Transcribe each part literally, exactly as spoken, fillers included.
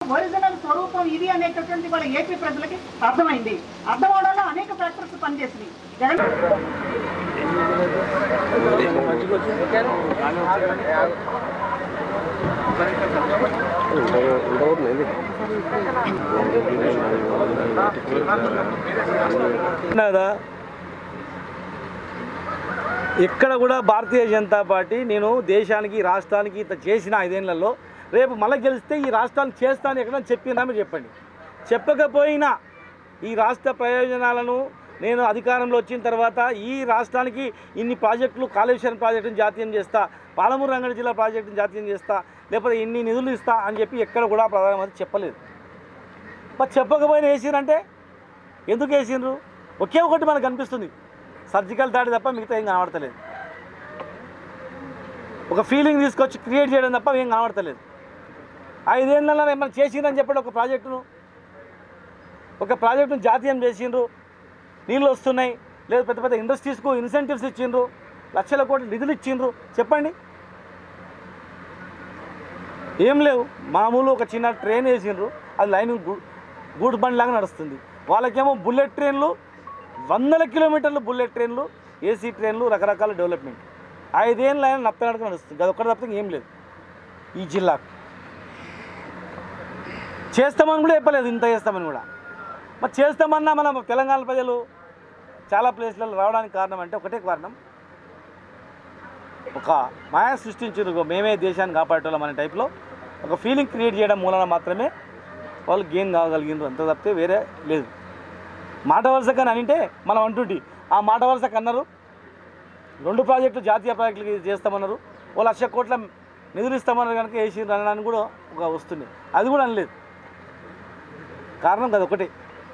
Original స్వరూపం ఇది అనేటటువంటి వాళ్ళ ఏపీ ప్రజలకి అర్థమైంది. అర్థం అవడంలో అనేక ఫ్యాక్టర్స్ పనిచేసినాయి. జగన్ ఇక్కడ కూడా భారతీయ జనతా పార్టీ నేను దేశానికి రాష్ట్రానికి ఇంత చేసిన ఐదేళ్లలో రేపు మళ్ళీ గెలిస్తే ఈ రాష్ట్రాన్ని చేస్తాను ఎక్కడైనా చెప్పిందా మీరు చెప్పండి. చెప్పకపోయినా ఈ రాష్ట్ర ప్రయోజనాలను నేను అధికారంలో వచ్చిన తర్వాత ఈ రాష్ట్రానికి ఇన్ని ప్రాజెక్టులు, కాళేశ్వరం ప్రాజెక్టును జాతీయం చేస్తా, పాలమూరు రంగారెడ్డి జిల్లా ప్రాజెక్టును జాతీయం చేస్తా, లేకపోతే ఇన్ని నిధులు ఇస్తా అని చెప్పి ఎక్కడ కూడా ప్రధానమంత్రి చెప్పలేదు. మరి చెప్పకపోయినా వేసిరంటే ఎందుకు వేసిండ్రు? ఒకే ఒకటి మనకు కనిపిస్తుంది, సర్జికల్ దాడి తప్ప మిగతా ఏం కనబడతలేదు. ఒక ఫీలింగ్ తీసుకొచ్చి క్రియేట్ చేయడం తప్ప ఏం కనబడతలేదు. ఐదేళ్ళలో ఏమైనా చేసిండ్రని చెప్పండి. ఒక ప్రాజెక్టును ఒక ప్రాజెక్టును జాతీయం చేసిండ్రు, నీళ్ళు వస్తున్నాయి, లేదు పెద్ద పెద్ద ఇండస్ట్రీస్కు ఇన్సెంటివ్స్ ఇచ్చిండ్రు, లక్షల కోట్ల నిధులు ఇచ్చిండ్రు, చెప్పండి. ఏం లేవు. మామూలు ఒక చిన్న ట్రైన్ వేసిండ్రు, అది లైన్ గూడ్స్ బండ్ లాగా నడుస్తుంది. వాళ్ళకేమో బుల్లెట్ ట్రైన్లు, వందల కిలోమీటర్లు బుల్లెట్ ట్రైన్లు, ఏసీ ట్రైన్లు, రకరకాల డెవలప్మెంట్. ఐదేళ్ళు లైన్ నప్పనడక నడుస్తుంది. అది ఒక్కటి తప్ప ఏం లేదు ఈ జిల్లాకు. చేస్తామని కూడా చెప్పలేదు, ఇంత చేస్తామని కూడా. మరి చేస్తామన్నా మన తెలంగాణ ప్రజలు చాలా ప్లేస్లలో రావడానికి కారణం అంటే ఒకటే కారణం, ఒక మాయా సృష్టించారు, మేమే దేశాన్ని కాపాడేటోళ్ళం అనే టైప్లో ఒక ఫీలింగ్ క్రియేట్ చేయడం మూలన మాత్రమే వాళ్ళు గెయిన్ కాగలిగినారు, అంత తప్పితే వేరే లేదు. మాట వరుసగా అంటే మనం అంటుంటి ఆ మాట వరుసకు అన్నారు, రెండు ప్రాజెక్టులు జాతీయ ప్రాజెక్టులు చేస్తామన్నారు, ఓ లక్ష కోట్ల నిధులు ఇస్తామన్నారు కనుక వేసి అనడానికి కూడా ఒక వస్తుంది. అది కూడా అనలేదు. కారణం కదా ఒకటే.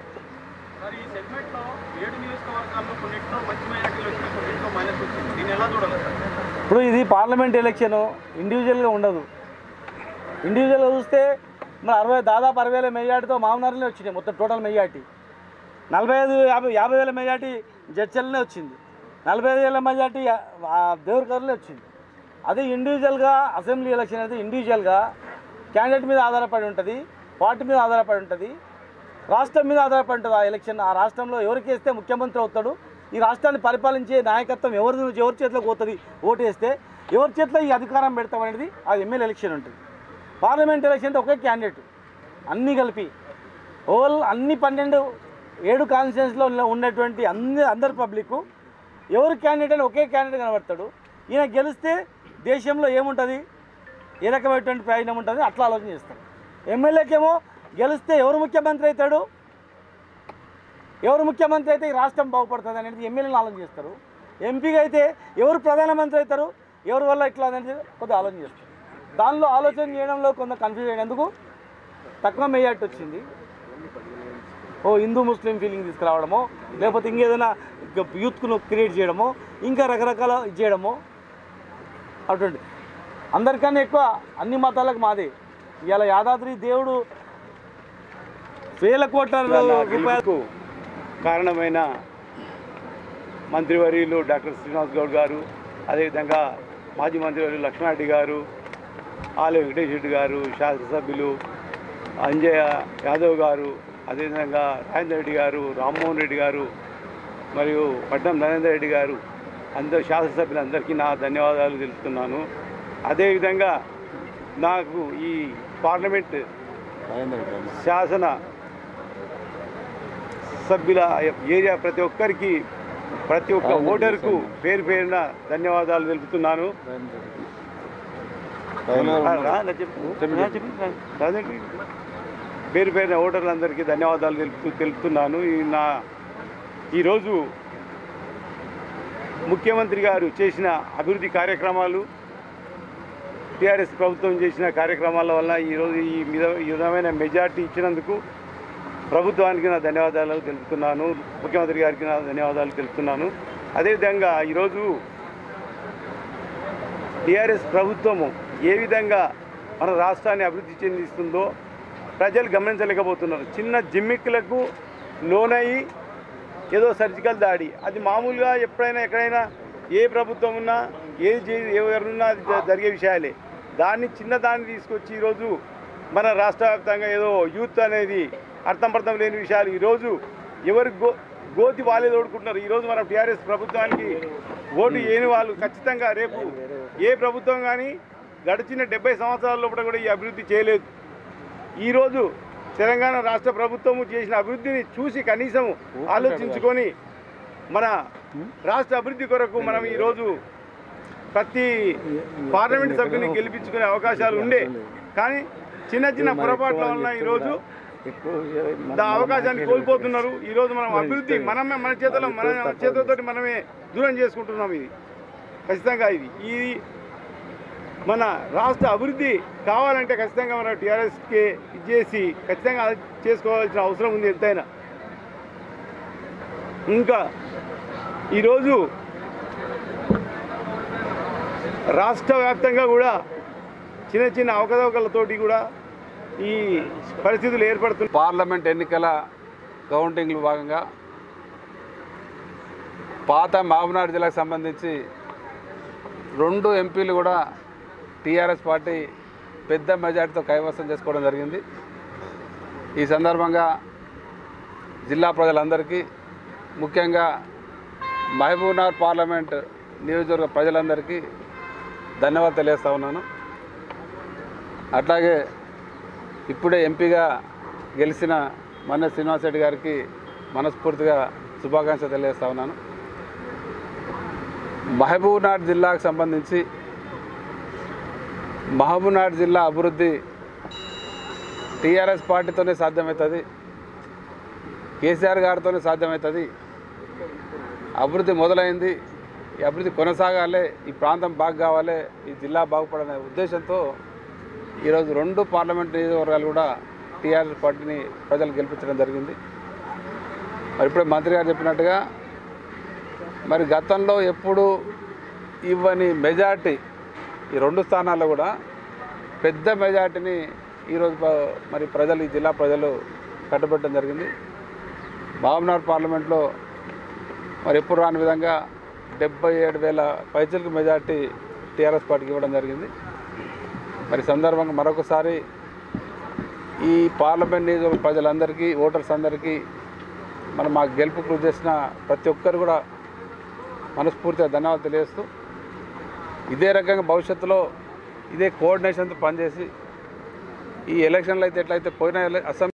ఇప్పుడు ఇది పార్లమెంట్ ఎలక్షన్ ఇండివిజువల్గా ఉండదు. ఇండివిజువల్గా చూస్తే మరి అరవై దాదాపు అరవై వేల మెజార్టీతో మామూనారులే వచ్చినాయి. మొత్తం టోటల్ మెజార్టీ నలభై ఐదు యాభై యాభై వేల మెజార్టీ జడ్చల్నే వచ్చింది, నలభై ఐదు వేల మెజార్టీ దేవరకర్లే వచ్చింది. అదే ఇండివిజువల్గా అసెంబ్లీ ఎలక్షన్ అయితే ఇండివిజువల్గా క్యాండిడేట్ మీద ఆధారపడి ఉంటుంది, పార్టీ మీద ఆధారపడి ఉంటుంది, రాష్ట్రం మీద ఆధారపడి ఉంటుంది. ఆ ఎలక్షన్ ఆ రాష్ట్రంలో ఎవరికి వేస్తే ముఖ్యమంత్రి అవుతాడు, ఈ రాష్ట్రాన్ని పరిపాలించే నాయకత్వం ఎవరి ఎవరి చేతిలోకి పోతుంది, ఓటు వేస్తే ఎవరి చేతిలో ఈ అధికారం పెడతాం అనేది ఆ ఎమ్మెల్యే ఎలక్షన్ ఉంటుంది. పార్లమెంట్ ఎలక్షన్ అంటే ఒకే క్యాండిడేట్ అన్నీ కలిపి ఓల్ అన్ని పన్నెండు ఏడు కాన్స్టిట్యూన్సీలో ఉన్నటువంటి అన్ని అందరు పబ్లిక్ ఎవరు క్యాండిడేట్ అని ఒకే క్యాండిడేట్ కనబడతాడు. ఈయన గెలిస్తే దేశంలో ఏముంటుంది, ఏ రకమైనటువంటి ప్రయోజనం ఉంటుంది అట్లా ఆలోచన చేస్తాడు. ఎమ్మెల్యేకేమో గెలిస్తే ఎవరు ముఖ్యమంత్రి అవుతాడు, ఎవరు ముఖ్యమంత్రి అయితే ఈ రాష్ట్రం బాగుపడుతుంది అనేది ఎమ్మెల్యేలు ఆలోచన చేస్తారు. ఎంపీగా అయితే ఎవరు ప్రధానమంత్రి అవుతారు, ఎవరి వల్ల ఇట్లా అనేది కొద్దిగా ఆలోచన చేస్తారు. దానిలో ఆలోచన చేయడంలో కొంత కన్ఫ్యూజ్ అయినందుకు తక్కువ మెజార్టీ వచ్చింది. ఓ హిందూ ముస్లిం ఫీలింగ్ తీసుకురావడమో, లేకపోతే ఇంకేదైనా యూత్ను క్రియేట్ చేయడమో, ఇంకా రకరకాల ఇది చేయడమో అటువంటి. అందరికన్నా ఎక్కువ అన్ని మతాలకు మాదే. ఇలా యాదాద్రి దేవుడు వేల కోట్ల రూపాయలకు కారణమైన మంత్రివర్యులు డాక్టర్ శ్రీనివాస్ గౌడ్ గారు, అదేవిధంగా మాజీ మంత్రివర్యులు లక్ష్మారెడ్డి గారు, ఆలయ వెంకటేష్ రెడ్డి గారు, శాసనసభ్యులు అంజయ్య యాదవ్ గారు, అదేవిధంగా రాజేందర్ రెడ్డి గారు, రామ్మోహన్ రెడ్డి గారు మరియు పట్నం నరేందర్ రెడ్డి గారు, అందరు శాసనసభ్యులందరికీ నా ధన్యవాదాలు తెలుపుతున్నాను. అదేవిధంగా నాకు ఈ పార్లమెంట్ శాసన సభ్యుల ఏరియా ప్రతి ఒక్కరికి, ప్రతి ఒక్క ఓటర్కు పేరు పేరున ధన్యవాదాలు తెలుపుతున్నాను. పేరు పేరున ఓటర్లందరికీ ధన్యవాదాలు తెలుపుతూ తెలుపుతున్నాను. నా ఈరోజు ముఖ్యమంత్రి గారు చేసిన అభివృద్ధి కార్యక్రమాలు, టీఆర్ఎస్ ప్రభుత్వం చేసిన కార్యక్రమాల వల్ల ఈరోజు ఈ మీద ఈ విధమైన మెజార్టీ ఇచ్చినందుకు ప్రభుత్వానికి నా ధన్యవాదాలు తెలుపుతున్నాను, ముఖ్యమంత్రి గారికి నా ధన్యవాదాలు తెలుపుతున్నాను. అదేవిధంగా ఈరోజు టీఆర్ఎస్ ప్రభుత్వము ఏ విధంగా మన రాష్ట్రాన్ని అభివృద్ధి చెందిస్తుందో ప్రజలు గమనించలేకపోతున్నారు. చిన్న జిమ్మిక్కులకు లోనయ్యి ఏదో సర్జికల్ దాడి, అది మామూలుగా ఎప్పుడైనా ఎక్కడైనా ఏ ప్రభుత్వం ఉన్నా ఏది ఎవరున్నా అది జరిగే విషయాలే. దాన్ని చిన్న దాన్ని తీసుకొచ్చి ఈరోజు మన రాష్ట్ర వ్యాప్తంగా ఏదో యూత్ అనేది అర్థం పర్థం లేని విషయాలు ఈరోజు ఎవరు గో గోతి వాళ్ళే తోడుకుంటున్నారు. ఈరోజు మనం టీఆర్ఎస్ ప్రభుత్వానికి ఓటు వేయని వాళ్ళు ఖచ్చితంగా రేపు ఏ ప్రభుత్వం కానీ గడిచిన డెబ్బై సంవత్సరాల లోపల కూడా ఈ అభివృద్ధి చేయలేదు. ఈరోజు తెలంగాణ రాష్ట్ర ప్రభుత్వము చేసిన అభివృద్ధిని చూసి కనీసం ఆలోచించుకొని మన రాష్ట్ర అభివృద్ధి కొరకు మనం ఈరోజు ప్రతి పార్లమెంట్ సభ్యుని గెలిపించుకునే అవకాశాలు ఉండే, కానీ చిన్న చిన్న పొరపాట్ల వలన ఈరోజు దా అవకాశాన్ని కోల్పోతున్నారు. ఈరోజు మనం అభివృద్ధి మనమే మన చేతిలో మన చేతులతోటి మనమే దూరం చేసుకుంటున్నాం. ఇది ఖచ్చితంగా ఇది ఇది మన రాష్ట్ర అభివృద్ధి కావాలంటే ఖచ్చితంగా మన టీఆర్ఎస్కి ఇచ్చేసి ఖచ్చితంగా అది చేసుకోవాల్సిన అవసరం ఉంది ఎంతైనా. ఇంకా ఈరోజు రాష్ట్ర వ్యాప్తంగా కూడా చిన్న చిన్న అవకతవకలతోటి కూడా ఈ పరిస్థితులు ఏర్పడుతున్నాయి. పార్లమెంట్ ఎన్నికల కౌంటింగ్లో భాగంగా పాత మహబూబ్నగర్ జిల్లాకు సంబంధించి రెండు ఎంపీలు కూడా టీఆర్ఎస్ పార్టీ పెద్ద మెజార్టీతో కైవసం చేసుకోవడం జరిగింది. ఈ సందర్భంగా జిల్లా ప్రజలందరికీ, ముఖ్యంగా మహబూబ్నగర్ పార్లమెంట్ నియోజకవర్గ ప్రజలందరికీ ధన్యవాదాలు తెలియజేస్తా ఉన్నాను. అట్లాగే ఇప్పుడే ఎంపీగా గెలిచిన మన శ్రీనివాస్ రెడ్డి గారికి మనస్ఫూర్తిగా శుభాకాంక్షలు తెలియజేస్తా ఉన్నాను. మహబూబ్నగర్ జిల్లాకు సంబంధించి మహబూబ్నగర్ జిల్లా అభివృద్ధి టీఆర్ఎస్ పార్టీతోనే సాధ్యమవుతుంది, కేసీఆర్ గారితోనే సాధ్యమవుతుంది. అభివృద్ధి మొదలైంది, ఈ అభివృద్ధి కొనసాగాలి, ఈ ప్రాంతం బాగా కావాలి, ఈ జిల్లా బాగుపడాలనే ఉద్దేశంతో ఈరోజు రెండు పార్లమెంట్ నియోజకవర్గాలు కూడా టీఆర్ఎస్ పార్టీని ప్రజలు గెలిపించడం జరిగింది. మరి ఇప్పుడే మంత్రి గారు చెప్పినట్టుగా మరి గతంలో ఎప్పుడు ఇవ్వని మెజార్టీ ఈ రెండు స్థానాల్లో కూడా పెద్ద మెజార్టీని ఈరోజు మరి ప్రజలు, ఈ జిల్లా ప్రజలు కట్టబెట్టడం జరిగింది. మహబూబ్నగర్ పార్లమెంట్లో మరి ఎప్పుడు రాని విధంగా డెబ్బై ఏడు వేల పైచలకు మెజార్టీ టీఆర్ఎస్ పార్టీకి ఇవ్వడం జరిగింది. మరి సందర్భంగా మరొకసారి ఈ పార్లమెంట్ నియోజకవర్గ ప్రజలందరికీ, ఓటర్స్ అందరికీ మనం మా గెలుపు కృషి చేసిన ప్రతి ఒక్కరు కూడా మనస్ఫూర్తిగా ధన్యవాదాలు తెలియజేస్తూ, ఇదే రకంగా భవిష్యత్తులో ఇదే కోఆర్డినేషన్తో పనిచేసి ఈ ఎలక్షన్లు అయితే ఎట్లయితే పోయిన అసెంబ్లీ